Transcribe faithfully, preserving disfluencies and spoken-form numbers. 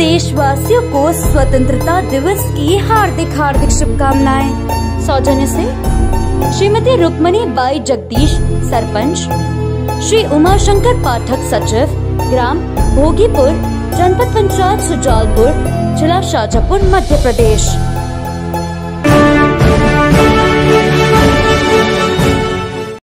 देशवासियों को स्वतंत्रता दिवस की हार्दिक हार्दिक शुभकामनाएं। सौजन्य से श्रीमती रुक्मणी बाई जगदीश सरपंच, श्री उमाशंकर पाठक सचिव, ग्राम भोगीपुर, जनपद पंचायत सुजालपुर, जिला शाजापुर, मध्य प्रदेश।